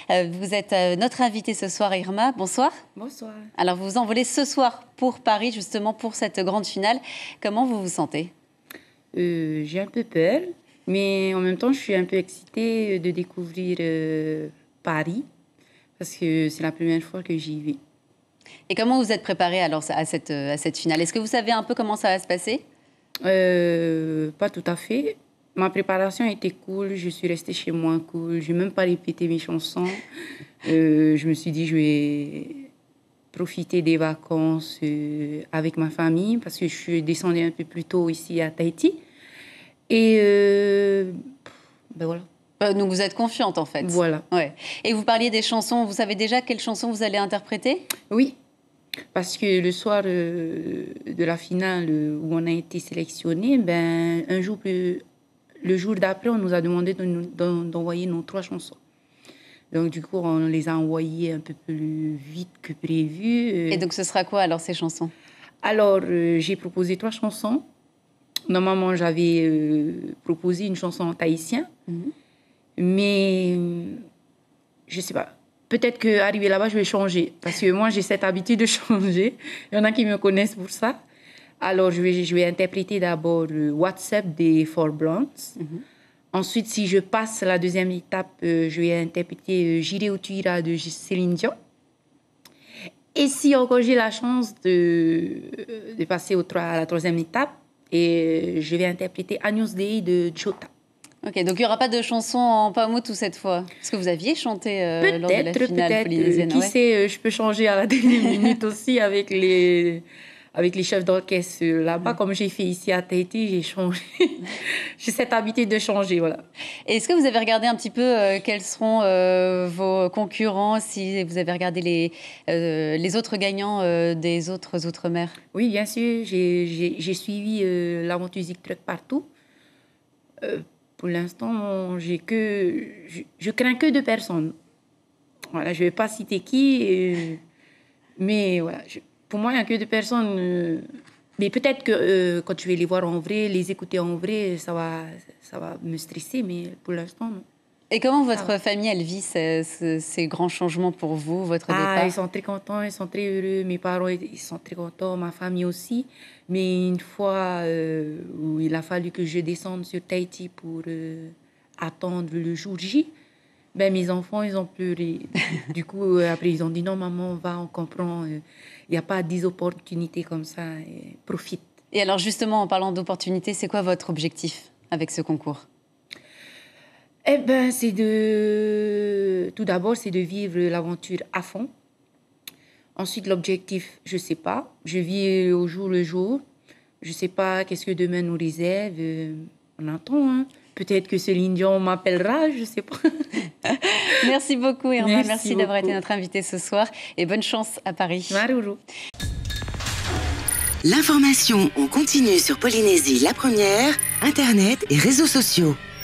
Vous êtes notre invitée ce soir, Irma. Bonsoir. Bonsoir. Alors, vous vous envolez ce soir pour Paris, justement, pour cette grande finale. Comment vous vous sentez ? J'ai un peu peur, mais en même temps, je suis un peu excitée de découvrir Paris, parce que c'est la première fois que j'y vais. Et comment vous êtes préparée alors à cette finale ? Est-ce que vous savez un peu comment ça va se passer ? Pas tout à fait. Ma préparation était cool, je suis restée chez moi cool, je n'ai même pas répété mes chansons. Je me suis dit, je vais profiter des vacances avec ma famille, parce que je suis descendue un peu plus tôt ici à Tahiti. Et ben voilà. Donc vous êtes confiante en fait. Voilà. Ouais. Et vous parliez des chansons, vous savez déjà quelles chansons vous allez interpréter ? Oui, parce que le soir de la finale où on a été sélectionnés, ben, le jour d'après, on nous a demandé d'envoyer nos 3 chansons. Donc du coup, on les a envoyées un peu plus vite que prévu. Et donc ce sera quoi alors ces chansons ? Alors, j'ai proposé 3 chansons. Normalement, j'avais proposé une chanson en tahitien. Mais je sais pas. Peut-être qu'arrivé là-bas, je vais changer. Parce que moi, j'ai cette habitude de changer. Il y en a qui me connaissent pour ça. Alors, je vais interpréter d'abord WhatsApp des Four Blondes. Ensuite, si je passe la deuxième étape, je vais interpréter J'irai où tu iras de Céline Dion. Et si encore j'ai la chance de passer à la troisième étape, et je vais interpréter Agnus Dei de Jota. Ok, donc il n'y aura pas de chanson en Paumotu cette fois ? Parce que vous aviez chanté lors de la finale polynésienne. Qui sait, je peux changer à la dernière minute aussi avec les chefs d'orchestre là-bas. Comme j'ai fait ici à Tahiti, j'ai changé. J'ai cette habitude de changer, voilà. Et est-ce que vous avez regardé un petit peu quels seront vos concurrents, si vous avez regardé les autres gagnants des autres Outre-mer ? Oui, bien sûr. J'ai suivi l'aventure Zik Truck partout. Pour l'instant, je crains que 2 personnes. Voilà, je ne vais pas citer qui, mais voilà, pour moi, il n'y a que 2 personnes. Mais peut-être que quand je vais les voir en vrai, les écouter en vrai, ça va me stresser, mais pour l'instant, non. Et comment votre famille, elle vit ces grands changements pour vous, votre départ ? Ils sont très contents, ils sont très heureux. Mes parents, ils sont très contents, ma famille aussi. Mais une fois où il a fallu que je descende sur Tahiti pour attendre le jour J, ben, mes enfants, ils ont pleuré. Du coup, après, ils ont dit « Non, maman, on comprend. Il n'y a pas 10 opportunités comme ça. Profite. » Et alors, justement, en parlant d'opportunités, c'est quoi votre objectif avec ce concours ? Eh ben, tout d'abord, c'est de vivre l'aventure à fond. Ensuite, l'objectif, je ne sais pas. Je vis au jour le jour. Je ne sais pas qu'est-ce que demain nous réserve. On attend, hein. Peut-être que Céline Dion m'appellera, je ne sais pas. Merci beaucoup, Irma. Merci d'avoir beaucoup. été notre invitée ce soir. Et bonne chance à Paris. Maruru. L'information en continu sur Polynésie la première, Internet et réseaux sociaux.